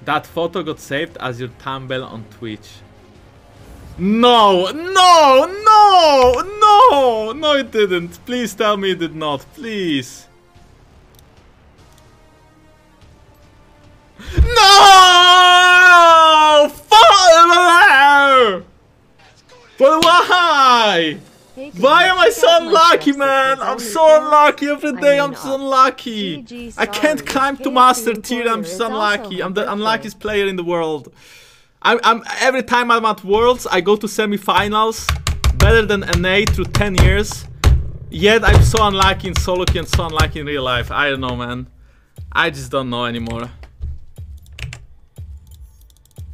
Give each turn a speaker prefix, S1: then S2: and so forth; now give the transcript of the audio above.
S1: That photo got saved as your thumbnail on Twitch. No, no, no, no, no it didn't. Please tell me it did not, please. No! But why? Why am I so unlucky, man? I'm so unlucky every day. I'm so unlucky. I can't climb to master tier. I'm just unlucky. I'm the unluckiest player in the world. I'm every time I'm at Worlds, I go to semi-finals, better than NA through 10 years. Yet I'm so unlucky in solo queue and so unlucky in real life. I don't know, man. I just don't know anymore.